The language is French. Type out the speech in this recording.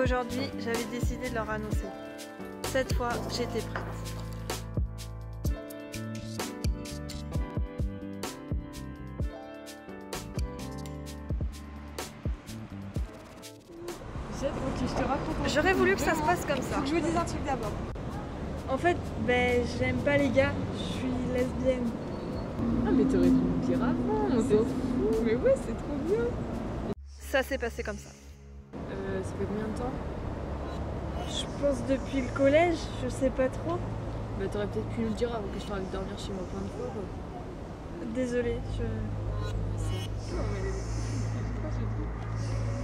Aujourd'hui, j'avais décidé de leur annoncer. Cette fois, j'étais prête. Ok, je te raconte. J'aurais voulu que ça se passe comme ça. Faut que je vous dise un truc d'abord. En fait, j'aime pas les gars, je suis lesbienne. Ah mais t'aurais dû me dire avant, on s'en fout. Mais ouais, c'est trop bien. Ça s'est passé comme ça. Ça fait combien de temps? Je pense depuis le collège, je sais pas trop. Bah t'aurais peut-être pu nous le dire avant que je t'invite dormir chez moi plein de fois quoi. Désolée, Non mais...